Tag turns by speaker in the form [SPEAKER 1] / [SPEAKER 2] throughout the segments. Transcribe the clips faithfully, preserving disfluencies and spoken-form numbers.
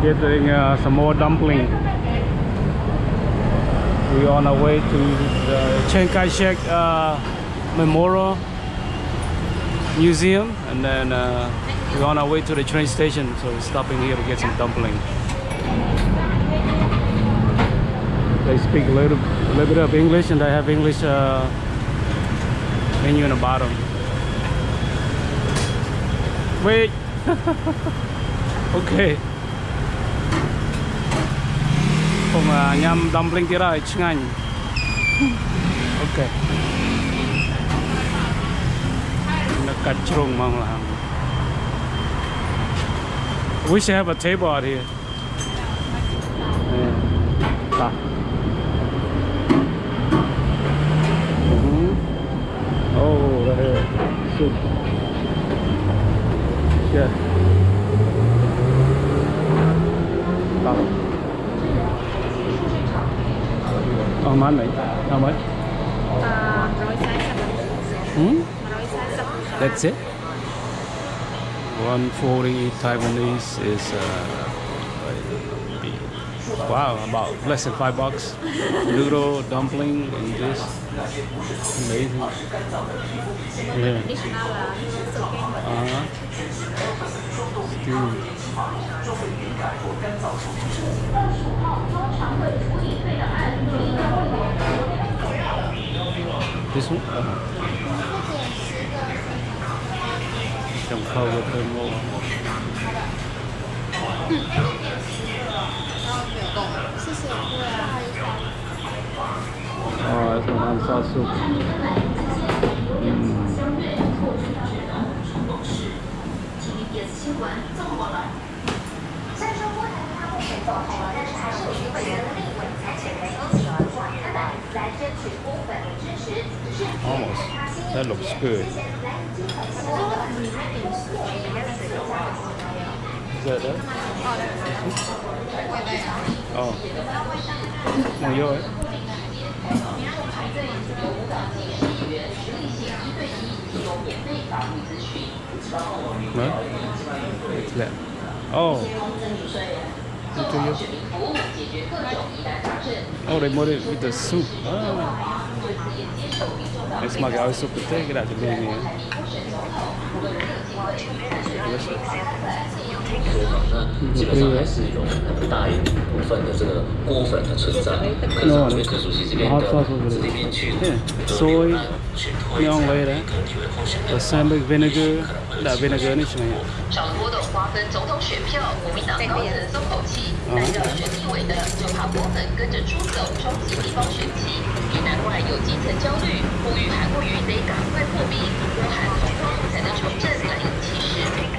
[SPEAKER 1] Getting uh, some more dumpling. We're on our way to the Chiang Kai-shek uh, Memorial Museum, and then uh, we're on our way to the train station, so we're stopping here to get some dumpling. They speak a little, a little bit of English, and they have English uh, menu in the bottom. Wait. Okay. Còn uh, nhâm dumpling kia rồi, ngon. Okay. Nó cắt trùng mong làm. We should have a table out here. Yeah. Mm-hmm. Oh, right here. Soup. Yeah. Stop. How much? How much?
[SPEAKER 2] Uh,
[SPEAKER 1] hmm? That's it? one forty Taiwanese is uh, wow, about less than five bucks. Noodle, dumpling, and this. Amazing. Yeah. Uh-huh. Stew. This one? Uh-huh. Trong khâu của thơm ngộ. Oh, that's one sauce soup. Mm. Almost. That looks good. Is that that? Oh. More yours. What? What's that? Oh. What to you? Oh, they made it with the soup. Oh. It's my guy's soup to take it out to be in here.
[SPEAKER 3] 基本上还是有很大一部分的这个锅粉的存在。可是我觉得可熟悉这边的这边去
[SPEAKER 1] soy, young later, balsamic vinegar, that vinegar 你什么呀？
[SPEAKER 4] 少波动瓜分总统选票，国民党高层松口气，但要选立委的就怕波粉跟着出走，冲击地方选气，也难怪有基层焦虑，呼吁韩国瑜得赶快破壁，波韩同胞才能重振蓝营气势。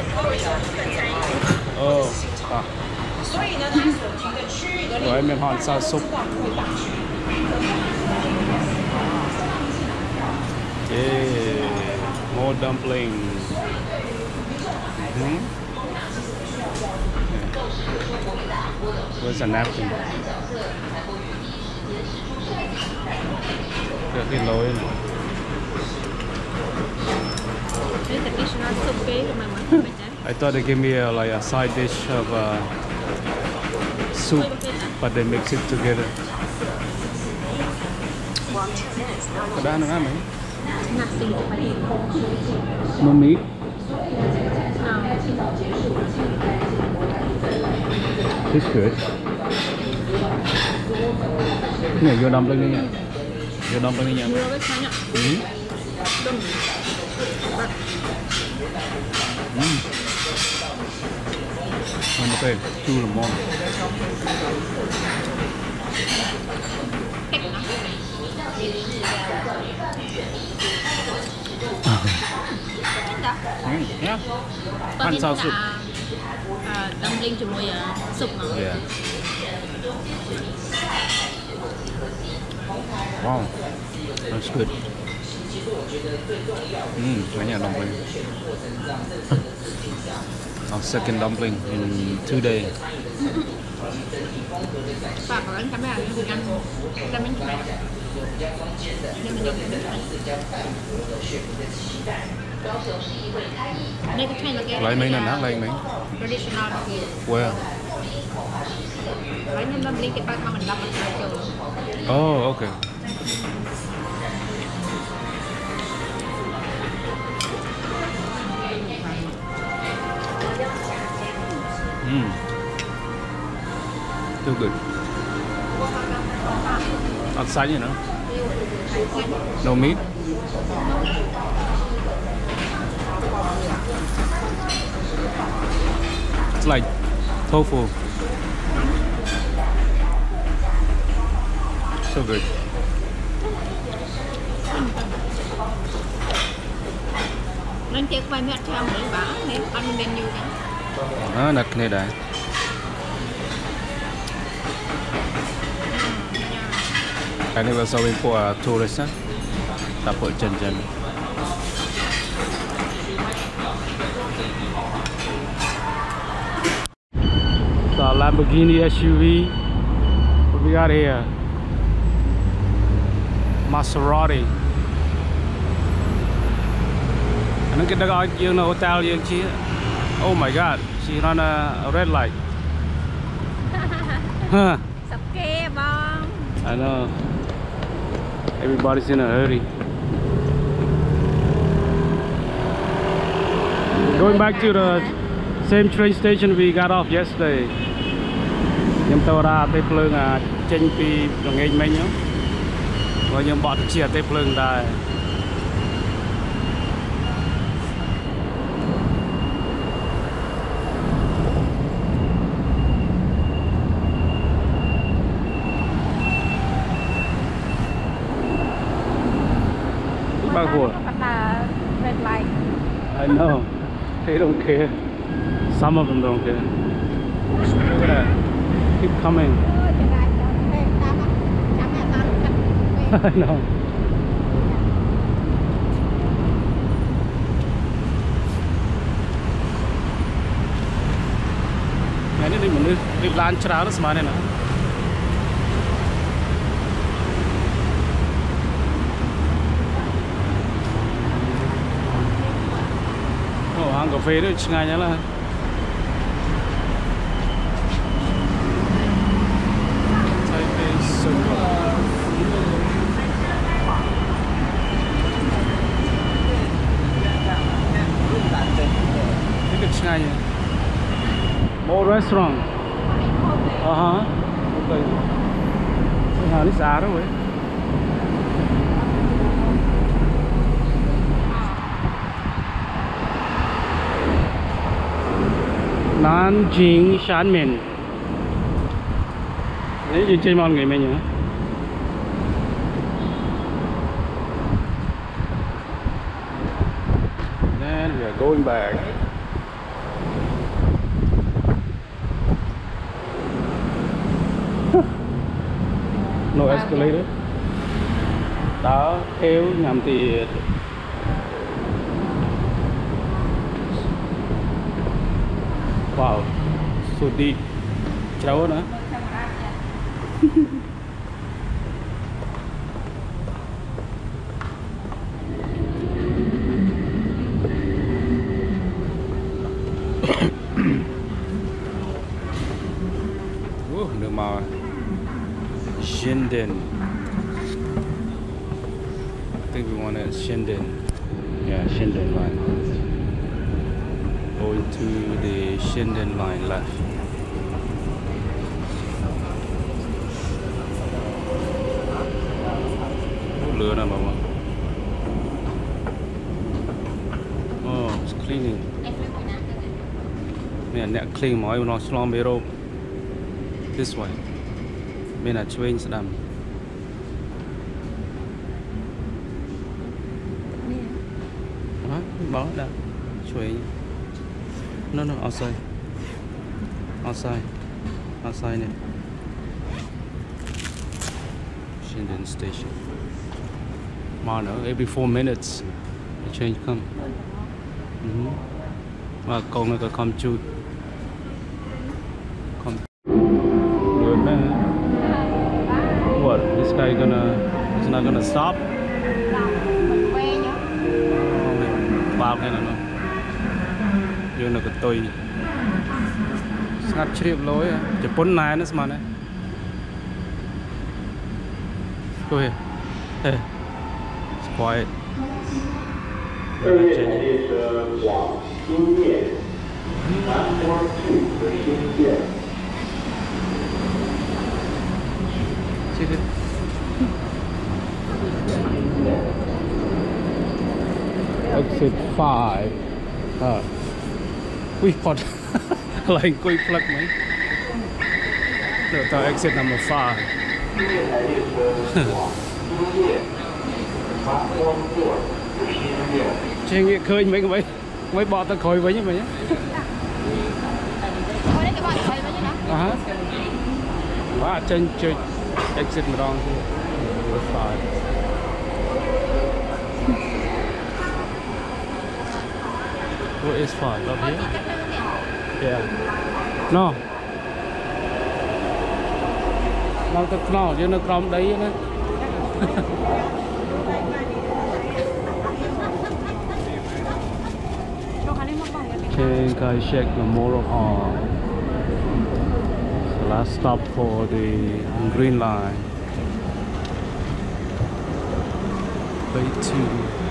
[SPEAKER 1] 哦，啊。
[SPEAKER 5] 所以呢，它所居的区域的利
[SPEAKER 1] 我还没看炸酥。Yeah, more dumplings. Mm-hmm. Yeah. Where's a napkin? Rất cái lối này. I thought they gave me a, like a side dish of uh, soup, but they mix it together. Có đá nữa mấy? No meat? It's good. Này vô dumpling đi nha. Vô dumpling đi nha. Mm. Mm. Ăn một cái chua là ngon. Mm, yeah. Pan sao soup.
[SPEAKER 2] À, dumplingជាមួយsoup mà.
[SPEAKER 1] Yeah. Wow. That's good. Mm, banyak dumpling. Our second dumpling in two days.
[SPEAKER 2] Và có anh camera mình ăn ra mình phải. Nên mình dùng cái này cái train là cái
[SPEAKER 1] Lấy mấy lần hát lên mấy?
[SPEAKER 2] traditional.
[SPEAKER 1] Where?
[SPEAKER 2] Lấy nhân lâm đi cái ba con mình lâm ở trên trường.
[SPEAKER 1] Oh, okay. Mm. Still good. Outside, you know. No meat. It's like tofu. So good.
[SPEAKER 2] Nên chiếc vai mẹ theo mấy bả nên ăn menu nhá.
[SPEAKER 1] Ah, nak ni dah. Ini bahasa impor tourist kan, dapat jen-jen. So Lamborghini S U V. What we got here? Maserati. Anh cái đó dương ở hotel dương chi. Oh my God, she run a, a red light. Huh?
[SPEAKER 2] Sắp kê bông.
[SPEAKER 1] I know. Everybody's in a hurry. Going back to the same train station we got off yesterday. Nhưng tôi ra tới phường à trên pi ngay mình nhá. Rồi nhưng bọn chia tới phường đây. Bao của
[SPEAKER 2] Red light.
[SPEAKER 1] I know. They don't care. Some of them don't care. Look at that. Keep coming. I know. Ini di mana? Di lancar harus mana nak? Oh, hàng cà phê đó ngay nhá là. More restaurant. Uh huh. Okay. Cái hàng đi xa đó vậy. Nanjing Shanmen. Đấy gì trên mọi người mình nhỉ? Then we are going back. No escalator. Đó theo nhằm thì wow, so deep. Cháu nữa. Ủa, nước màu Shinden. I think we want it Shinden. Yeah, Shinden line. Going to the Shinden line left. Lửa nào mà. Oh, it's cleaning. Man, that clean mọi nó slom bê rô. This way. Bên là train sẽ đâm. Đó, bỏ đó. Train. No, no, outside. Outside. Outside này. Shinden station. Mà nữa, every four minutes the change come. Mm-hmm. Mà con nó có come chút. Come. Good man. What? This guy gonna? He's not gonna stop? Bao cái này nó. Vô nó cái tôi. ngắt chìm lối chỉ bốn này nữa mà này go here hey it's quiet
[SPEAKER 6] 这列列车往新店南关去的新店。
[SPEAKER 1] See it? Exit five. À. Ui còn lại quay plug mấy. Được tao exit number five. Chị nghĩ khơi mấy cái mấy mấy bọ tao khơi với như mày nhé. À hả? Wow, trên chơi exit mà đong five. Where is five? Up here? Yeah. No. Nó tới nó chứ nó trong đấy nữa. Chiang Kai-shek Memorial Hall. So last stop for the Green Line. Bay two.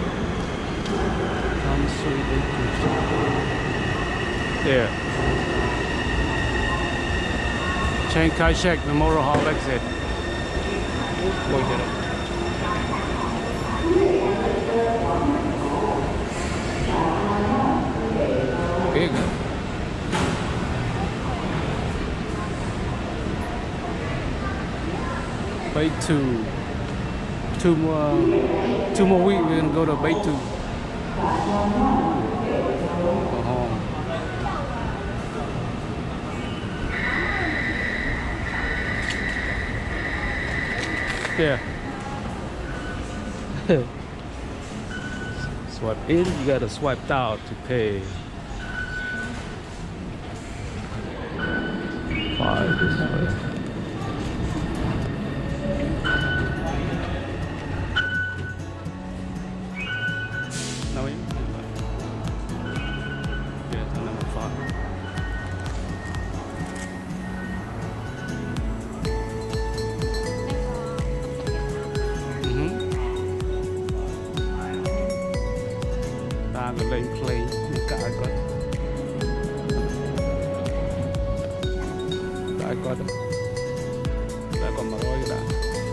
[SPEAKER 1] There. Chiang Kai-shek Memorial Hall exit. Go get it. Big. Bay two. Two more. Two more weeks. We're gonna go to Bay two. Go home. Yeah. Swipe in, you gotta swipe out to pay. Five this way. No, you yeah, it's number five. Ta còn lên play cả con đã có đó đã còn mà rồi đã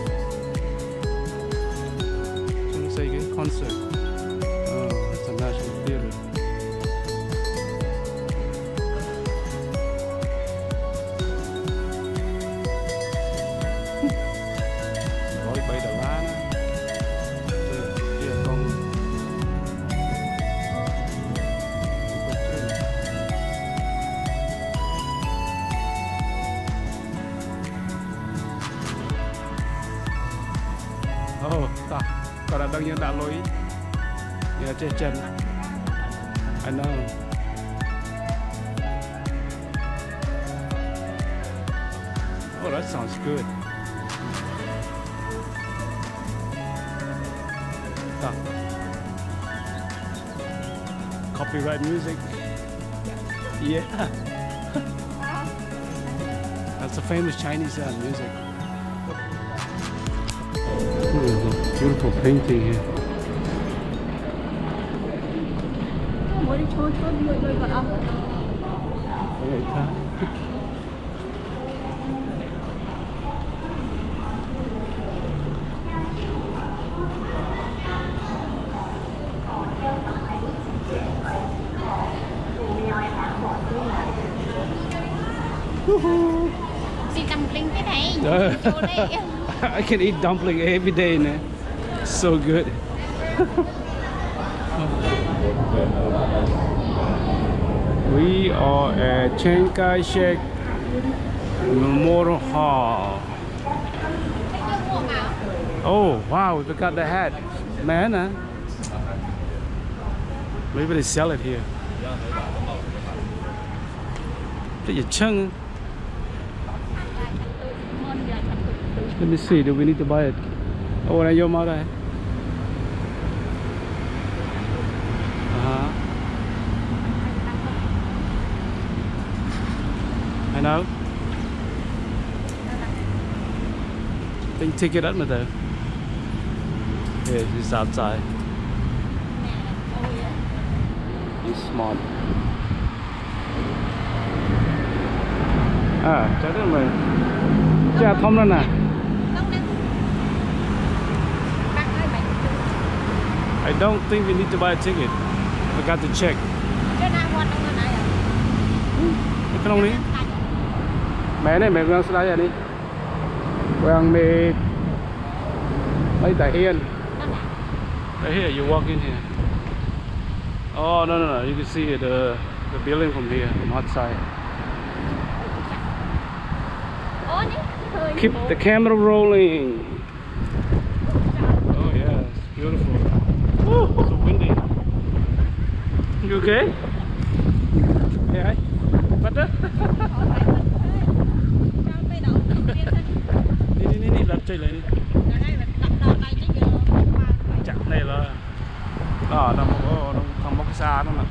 [SPEAKER 1] chúng xây cái concert oh, it's a national theater. Rồi bay Đà La kia con oh, ta còn là đương nhiên đã lối như là trên chân. I know. Oh, that sounds good. Ta. Copyright music. Yeah. That's a famous Chinese uh, music. There's a beautiful painting here.
[SPEAKER 2] Xin dumpling cái này.
[SPEAKER 1] I can eat dumpling every day now. So good. We are at Chiang Kai-shek Memorial Hall. Oh wow, we forgot the hat. Man, huh? Maybe they sell it here. Take your chung. Let me see, do we need to buy it? Oh, and your mother. Uh-huh. I know. Think ticket at me though. Yeah, it's outside. He's smart. À, chắc là mày cha thông lên nè. I don't think we need to buy a ticket. I got to check. Cái không đi. Mẹ này mẹ đang slide đi. Quang mẹ mấy tại hiên. Right here, you walk in here. Oh no no no! You can see the the building from here, from outside. Keep the camera rolling. Oh yeah, it's beautiful. Woo, it's so windy. You okay? Yeah. What the? Đi đi đi đi, đặt chơi lại đi. Chặt này là đó, nó một thằng bóc xa đó mà.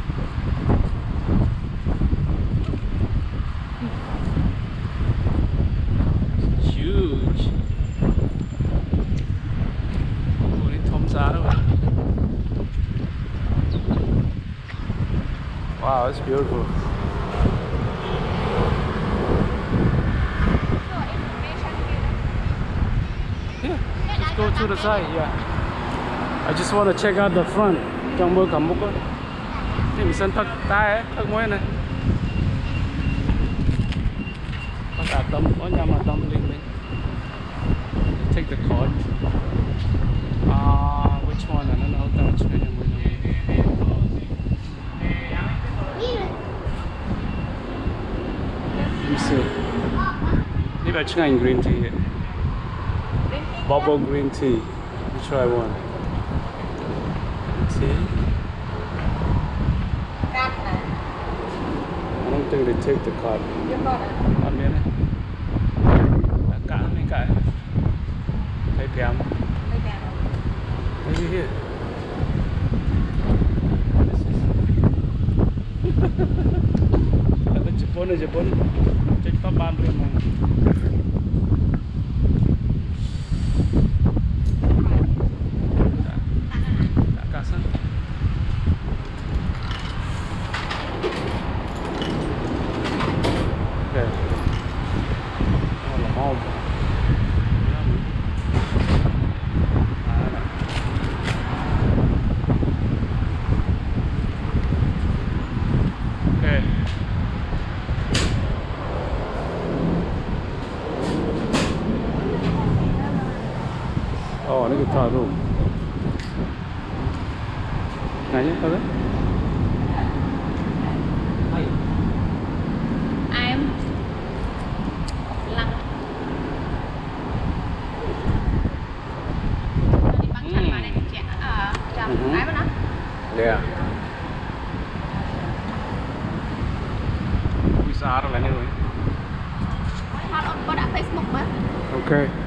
[SPEAKER 1] Huge. Ủa đi thông xa đó mà. Wow, it's beautiful. Yeah, let's go to the side. Yeah. I just want to check out the front. Trong mưa cầm múc á. Thì mình sân thật tay á, thật môi này. Có cả tấm, có nhà mà tấm linh linh. Take the card. Uh, which one? I don't know. That's right. Let me see. Maybe I try green tea. Bubble green tea. Let me try one. Tea. I don't think they take the card. Card miễn này. Cả mấy cái. Thấy kém. Maybe here. Ở Japan ở Japan. Check top ban rồi mà. Oh, ini guitar room. Nanya apa?
[SPEAKER 2] I'm lăng. Đi bắn chân vào đây chị à, chào cái đó.
[SPEAKER 1] Yeah. Bisa ada lagi ni.
[SPEAKER 2] Hot on có đã Facebook mà.
[SPEAKER 1] Okay.